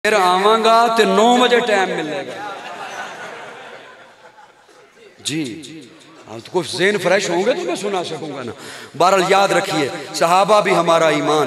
फिर आवांगा तो 9 बजे टाइम मिलेगा जी। हाँ तो कुछ ज़हन फ्रेश होंगे तो मैं सुना सकूंगा ना। बहरहाल याद रखिए, सहाबा भी हमारा ईमान।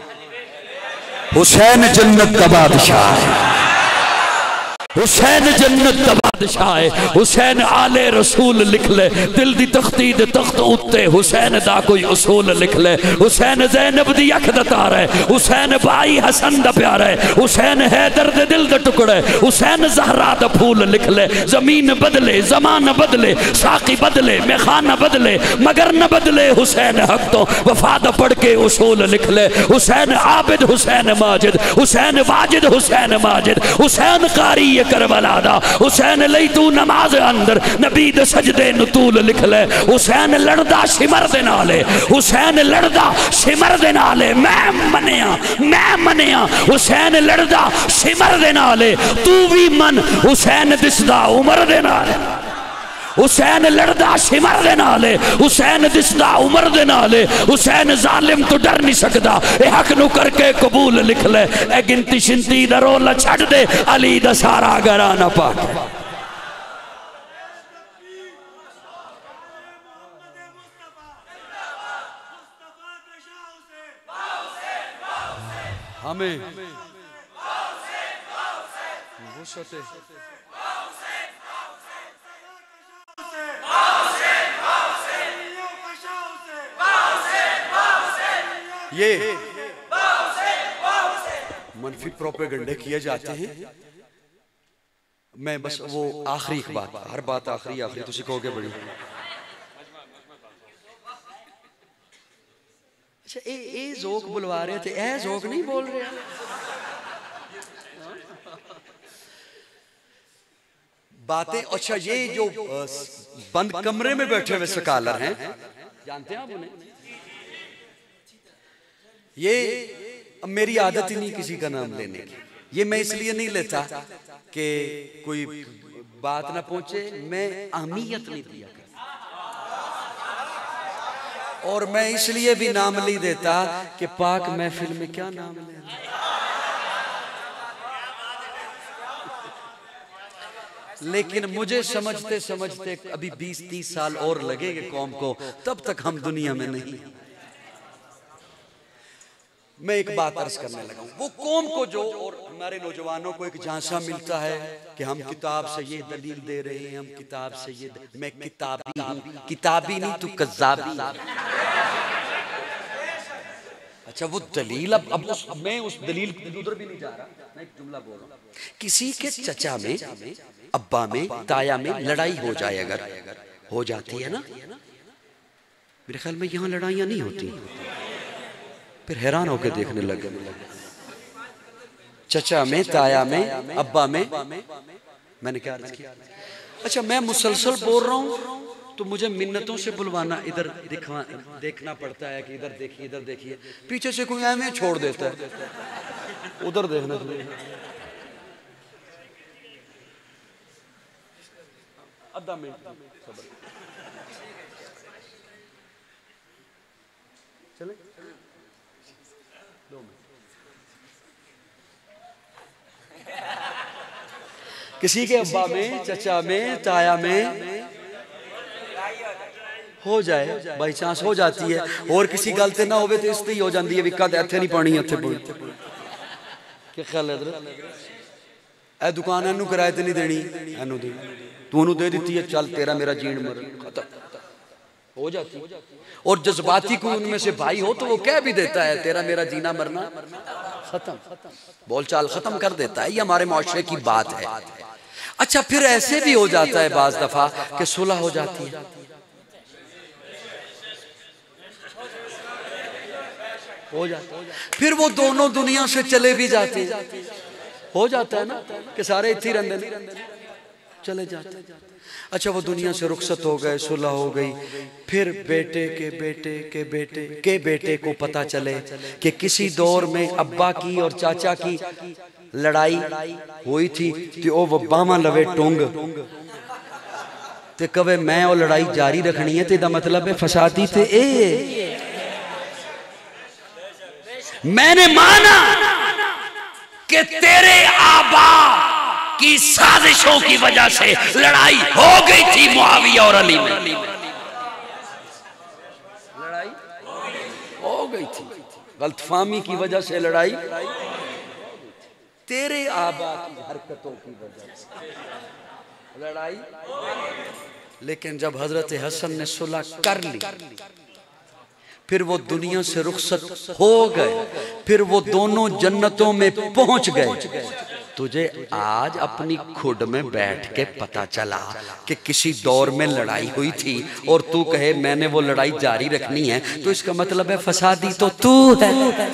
हुसैन जन्नत का बादशाह है, हुसैन जन्नत का बादशाह है। हुसैन आले रसूल लिख ले, दिल दी तख्ती दे तख्त उत्ते हुसैन दा कोई उसूल लिख ले। हुसैन ज़ैनब दी अख दा तारा है, हुसैन भाई हसन दा प्यारा है, हुसैन हैदर दे दिल दे टुकड़े, हुसैन ज़हरा दा फूल लिख ले। ज़मीन बदले ज़मान बदले, साकी बदले मेखाना बदले, मगर न बदले हुसैन हक तो वफा दा पढ़ के उसूल लिख ले। हुसैन आबिद हुसैन माजिद, हुसैन वाजिद हुसैन माजिद, हुसैन कारी करबला दा, हुसैन लई तू नमाज अंदर नबी दे सजदे नतूल लिख ले। हुसैन लड़दा शिमर दे नाले, हुसैन लड़दा शिमर दे नाले, मैं मनिया हुसैन लड़दा शिमर दे नाले, तू भी मन हुसैन दिसदा उमर दे नाले। हुसैन लड़दा शिमर दे नाले, हुसैन दिसदा उमर दे नाले, हुसैन जालिम तो डर नहीं सकदा, ए हक नु करके कबूल लिख ले। ए गिनती शिंती दा रोला छड़ दे, अली दा सारा घराना पाक। हमें ये मनफी प्रोपेगेंडे किए जाते हैं। मैं बस वो आखिरी बात, हर बात आखिरी आखिरी तुसी कहोगे बड़ी। अच्छा ए जोक बुलवा रहे थे, ए जोक नहीं बोल रहे बातें। अच्छा ये जो बंद कमरे में बैठे हुए स्कॉलर हैं, जानते हैं आप उन्हें? ये मेरी आदत ही नहीं किसी का नाम लेने की। ये मैं इसलिए नहीं लेता कि कोई बात ना पहुंचे, मैं अहमियत नहीं दिया करता। और मैं इसलिए भी नाम नहीं देता कि पाक महफिल में क्या नाम लेना। लेकिन मुझे समझते समझते अभी 20-30 साल और लगेंगे कौम को, तब तक हम दुनिया में नहीं। मैं एक बात अर्ज करने लगा हूं, वो कौम को जो और हमारे नौजवानों को एक झांसा मिलता है कि हम किताब से ये दलील दे रहे हैं, हम किताब से ये मैं किताबी हूं, किताबी नहीं तू कज़्ज़ाबी। अच्छा वो दलील अब मैं उस दलील उधर भी नहीं जा रहा, मैं एक जुमला बोल रहा हूं। किसी के चचा में, अब्बा में, ताया में लड़ाई हो जाए, अगर हो जाती है ना, मेरे ख्याल में यहाँ लड़ाइयाँ नहीं होती, फिर हैरान होकर देखने लगे। चचा में, ताया में, अब्बा में, मैंने क्या अर्ज किया? अच्छा मैं मुसलसल बोल रहा हूँ तो मुझे मिन्नतों से बुलवाना, इधर देखना पड़ता है कि इधर देखिए, इधर देखिए, पीछे से कोई ऐਵੇਂ छोड़ देता है, उधर देखना चाहिए। आधा मिनट चले, 2 मिनट। किसी के अब्बा में, चचा में, ताया में हो जाए, बाई चांस हो जाती है, और किसी गल ते ना होवे तो इस ही हो जाती है भी कद इत्थे नहीं पानी इत्थे पानी। क्या ख्याल है? ए दुकान इनू किराए ते नहीं देनी, इनू दे, तू उन्होंने दे दी है, चल तेरा मेरा जीण मर खत्म हो जाती। और जज्बाती कोई उनमें से भाई हो तो वो कह भी देता है तेरा मेरा जीना मरना खत्म, बोलचाल खत्म कर देता है। ये हमारे मुआशरे की बात है। अच्छा फिर ऐसे भी हो जाता है बाज दफा कि सुलह हो जाती है, हो जाता है, फिर वो दोनों दुनिया से चले भी जाते हैं, हो जाता है ना कि सारे इत्थे रहंदे चले जाते। अच्छा वो दुनिया से रुखसत हो गए, सुलह हो गई, फिर बेटे के बेटे के बेटे के बेटे को पता चले कि किसी दौर में अब्बा की और चाचा की लड़ाई हुई थी, तो वो बामा लवे टोंग ते कवे मैं वो लड़ाई जारी रखनी है, तो मतलब है फसादी थे ए। मैंने माना कि तेरे की साजिशों की वजह से लड़ाई हो गई थी मुआविया और अली में, लड़ाई हो गई थी, गलतफहमी की वजह से लड़ाई, तेरे आबा की हरकतों की वजह से लड़ाई। लेकिन जब हजरत हसन ने सुलह कर ली, फिर वो दुनिया से रुखसत हो गए, फिर वो दोनों जन्नतों में पहुंच गए। तुझे आज अपनी खुद में बैठ के पता चला कि किसी दौर में लड़ाई हुई थी और तू कहे मैंने वो लड़ाई जारी रखनी है, तो इसका मतलब है फसादी तो तू है।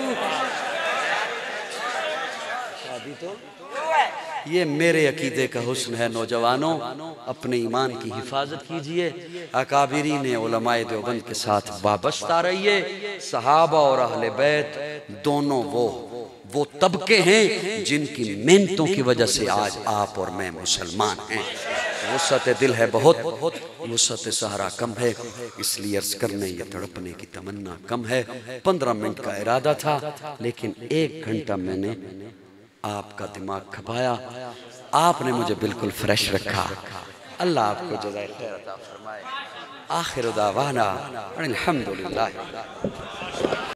ये मेरे अकीदे का हुस्न है। नौजवानों, अपने ईमान की हिफाजत कीजिए, अकाबिरीन उलमाए देवबंद के साथ वाबस्ता रहिए। सहाबा और अहले बैत दोनों वो तबके हैं जिनकी मेहनतों की वजह से आज आप और मैं मुसलमान हैं। वुसअत दिल है बहुत, वुसअत सहरा कम है, इसलिए अर्ज करने या तड़पने की तमन्ना कम है। 15 मिनट का इरादा था, लेकिन 1 घंटा मैंने आपका दिमाग खपाया, आपने मुझे बिल्कुल फ्रेश रखा। अल्लाह आपको जज़ाए खैर अता फरमाए। आखिर दावाना अल्हम्दुलिल्लाह।